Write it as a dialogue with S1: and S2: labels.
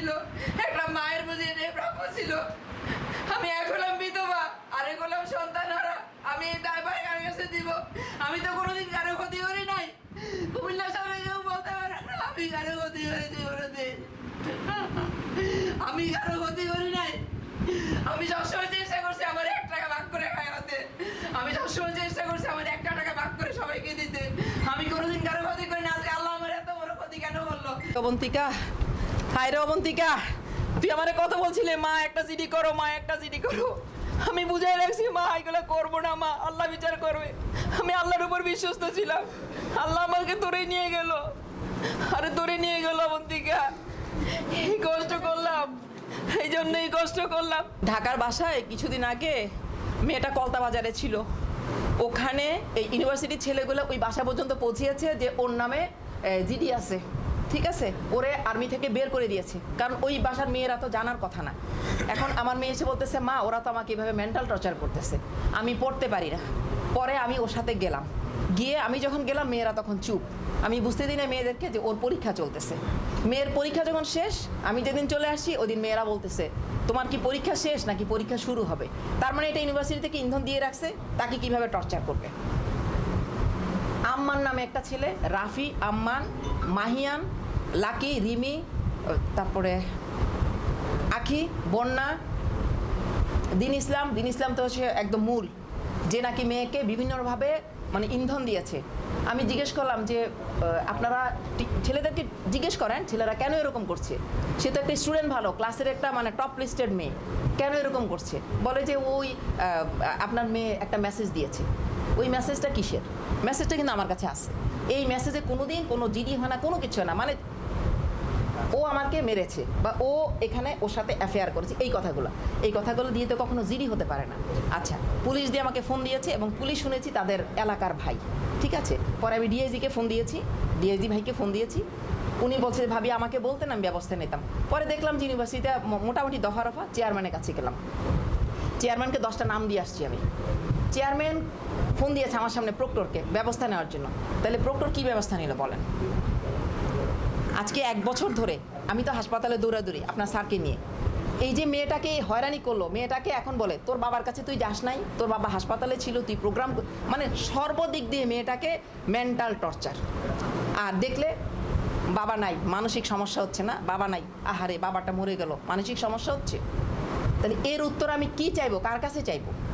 S1: ছিল, একটা মায়ের বুঝি এটাই প্রাপ্য ছিল। আমি এক হলাম বিধবা, আরেক হলাম সন্তানহারা। আমি এই দায়ভার কার কাছে দিব? আমি তো কোনোদিন কারো ক্ষতি করি নাই। কুমিল্লা শহরে কেউ বলতে পারে না আমি কারো ক্ষতি করেছি। আমি কারো ক্ষতি করি নাই। আমি সবসময় চেষ্টা করছি আমার 1 টাকা ভাগ করে খাওয়াতে। আমি সবসময় চেষ্টা করছি আমার 1 টাকা ভাগ করে সবাইকে দিতে। আমি কোনোদিন কারো ক্ষতি করি না। আজকে আল্লাহ আমার এত বড় ক্ষতি কেন করলো? অবন্তিকা, হায় রে অবন্তিকা, তুই আমারে কত বলছিলে মা একটা জিডি করো, মা একটা জিডি করো। আমি বুঝাই রাখছি মা এগুলো করবো না, মা আল্লাহ বিচার করবে। আমি আল্লাহর উপর বিশ্বস্ত ছিলাম, আল্লাহ আমাকে তোরে নিয়ে গেল। আরে তোরে নিয়ে গেল অবন্তিকা, এই কষ্ট করলাম, এই জন্যই কষ্ট করলাম। ঢাকার বাসায় কিছুদিন আগে মেয়েটা কলতা বাজারে ছিল, ওখানে এই ইউনিভার্সিটির ছেলেগুলো ওই বাসা পর্যন্ত পৌঁছিয়েছে যে ওর নামে জিডি আছে, ঠিক আছে, ওরে আর্মি থেকে বের করে দিয়েছে, কারণ ওই বাসার মেয়েরা তো জানার কথা না। এখন আমার মেয়ে এসে বলতেছে মা ওরা তো আমাকে এভাবে মেন্টাল টর্চার করতেছে, আমি পড়তে পারি না। পরে আমি ওর সাথে গেলাম, গিয়ে আমি যখন গেলাম মেয়েরা তখন চুপ। আমি বুঝতে দিই না মেয়েদেরকে যে ওর পরীক্ষা চলতেছে। মেয়ের পরীক্ষা যখন শেষ, আমি যেদিন চলে আসি ওই দিন মেয়েরা বলতেছে তোমার কি পরীক্ষা শেষ নাকি পরীক্ষা শুরু হবে? তার মানে এটা ইউনিভার্সিটি থেকে ইন্ধন দিয়ে রাখছে তাকে কিভাবে টর্চার করবে। আম্মান নামে একটা ছেলে, রাফি, আম্মান, মাহিয়ান, লাকি, রিমি, তারপরে আখি, বন্যা, দিন ইসলাম তো হচ্ছে একদম মূল, যে নাকি মেয়েকে বিভিন্নভাবে মানে ইন্ধন দিয়েছে। আমি জিজ্ঞেস করলাম যে আপনারা ছেলেদেরকে জিজ্ঞেস করেন ছেলেরা কেন এরকম করছে, সে তো একটা স্টুডেন্ট, ভালো ক্লাসের একটা মানে টপ লিস্টেড মেয়ে, কেন এরকম করছে? বলে যে ওই আপনার মেয়ে একটা মেসেজ দিয়েছে। ওই মেসেজটা কিসের? মেসেজটা কিন্তু আমার কাছে আছে। এই মেসেজে কোনোদিন কোনো জিডি হয় না, কোনো কিছু হয় না, মানে ও আমাকে মেরেছে বা ও এখানে ওর সাথে অ্যাফেয়ার করেছে, এই কথাগুলো দিয়ে তো কখনো জিডি হতে পারে না। আচ্ছা, পুলিশ দিয়ে আমাকে ফোন দিয়েছে এবং পুলিশ শুনেছি তাদের এলাকার ভাই, ঠিক আছে। পরে আমি ডিআইজিকে ফোন দিয়েছি, ডিআইজি ভাইকে ফোন দিয়েছি, উনি বলছে ভাবি আমাকে বলতেন আমি ব্যবস্থা নিতাম। পরে দেখলাম যে ইউনিভার্সিটিতে মোটামুটি দফা চেয়ারম্যানের কাছে গেলাম, চেয়ারম্যানকে 10টা নাম দিয়ে আসছি আমি। চেয়ারম্যান ফোন দিয়েছে আমার সামনে প্রক্টরকে ব্যবস্থা নেওয়ার জন্য। তাহলে প্রক্টর কী ব্যবস্থা নিল বলেন? আজকে 1 বছর ধরে আমি তো হাসপাতালে দৌড়াদৌড়ি আপনার স্যারকে নিয়ে। এই যে মেয়েটাকে হয়রানি করলো, মেয়েটাকে এখন বলে তোর বাবার কাছে তুই যাস নাই, তোর বাবা হাসপাতালে ছিল, তুই প্রোগ্রাম, মানে সর্বদিক দিয়ে মেয়েটাকে মেন্টাল টর্চার। আর দেখলে বাবা নাই, মানসিক সমস্যা হচ্ছে না, বাবা নাই, আহারে বাবাটা মরে গেল, মানসিক সমস্যা হচ্ছে। তাহলে এর উত্তর আমি কি চাইবো, কার কাছে চাইবো?